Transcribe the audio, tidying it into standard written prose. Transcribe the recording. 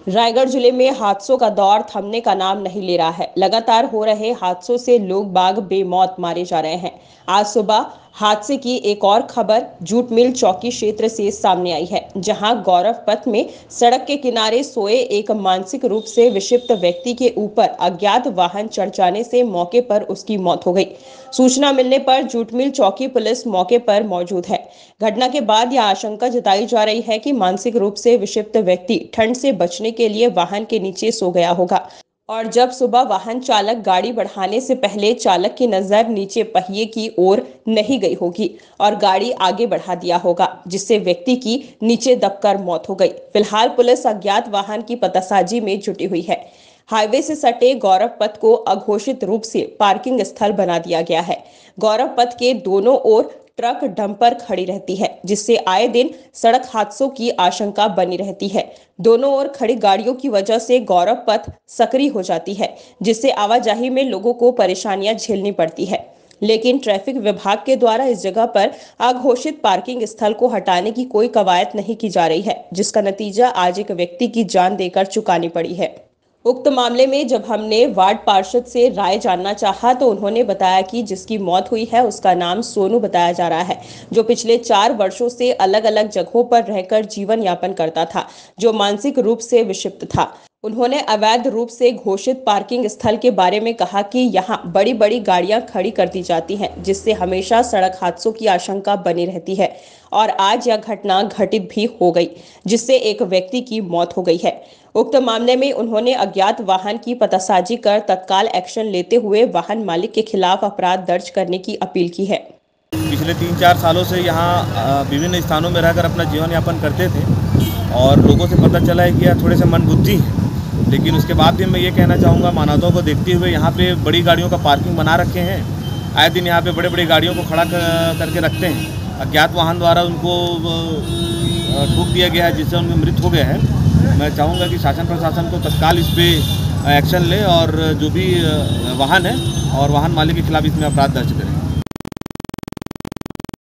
रायगढ़ जिले में हादसों का दौर थमने का नाम नहीं ले रहा है। लगातार हो रहे हादसों से लोग बाग बेमौत मारे जा रहे हैं। आज सुबह हादसे की एक और खबर जूट मिल चौकी क्षेत्र से सामने आई है, जहां गौरव पथ में सड़क के किनारे सोए एक मानसिक रूप से विक्षिप्त व्यक्ति के ऊपर अज्ञात वाहन चढ़ जाने से मौके पर उसकी मौत हो गई। सूचना मिलने पर जूट मिल चौकी पुलिस मौके पर मौजूद है। घटना के बाद यह आशंका जताई जा रही है कि मानसिक रूप से विक्षिप्त व्यक्ति ठंड से बचने के लिए वाहन के नीचे सो गया होगा और जब सुबह वाहन चालक गाड़ी बढ़ाने से पहले चालक की नजर नीचे पहिए की ओर नहीं गई होगी और गाड़ी आगे बढ़ा दिया होगा, जिससे व्यक्ति की नीचे दबकर मौत हो गई। फिलहाल पुलिस अज्ञात वाहन की पतासाजी में जुटी हुई है। हाईवे से सटे गौरव पथ को अघोषित रूप से पार्किंग स्थल बना दिया गया है। गौरव पथ के दोनों ओर ट्रक डंपर खड़ी रहती है, जिससे आए दिन सड़क हादसों की आशंका बनी रहती है। दोनों ओर खड़ी गाड़ियों की वजह से गौरव पथ सक्रिय हो जाती है, जिससे आवाजाही में लोगों को परेशानियां झेलनी पड़ती है। लेकिन ट्रैफिक विभाग के द्वारा इस जगह पर अघोषित पार्किंग स्थल को हटाने की कोई कवायद नहीं की जा रही है, जिसका नतीजा आज एक व्यक्ति की जान देकर चुकानी पड़ी है। उक्त मामले में जब हमने वार्ड पार्षद से राय जानना चाहा तो उन्होंने बताया कि जिसकी मौत हुई है उसका नाम सोनू बताया जा रहा है, जो पिछले 4 वर्षों से अलग अलग जगहों पर रहकर जीवन यापन करता था, जो मानसिक रूप से विक्षिप्त था। उन्होंने अवैध रूप से घोषित पार्किंग स्थल के बारे में कहा कि यहाँ बड़ी बड़ी गाड़ियां खड़ी कर दी जाती हैं, जिससे हमेशा सड़क हादसों की आशंका बनी रहती है और आज यह घटना घटित भी हो गई, जिससे एक व्यक्ति की मौत हो गई है। उक्त मामले में उन्होंने अज्ञात वाहन की पतासाजी कर तत्काल एक्शन लेते हुए वाहन मालिक के खिलाफ अपराध दर्ज करने की अपील की है। पिछले 3-4 सालों से यहाँ विभिन्न स्थानों में रहकर अपना जीवन यापन करते थे और लोगों से पता चला है कि यह थोड़े से मंदबुद्धि हैं। लेकिन उसके बाद भी मैं ये कहना चाहूँगा, मानवताओं को देखते हुए यहाँ पे बड़ी गाड़ियों का पार्किंग बना रखे हैं। आए दिन यहाँ पे बड़े बड़ी गाड़ियों को खड़ा करके रखते हैं। अज्ञात वाहन द्वारा उनको ठोक दिया गया है, जिससे उनकी मृत्यु हो गया है। मैं चाहूँगा कि शासन प्रशासन को तत्काल इस पर एक्शन ले और जो भी वाहन है और वाहन मालिक के खिलाफ इसमें अपराध दर्ज करें।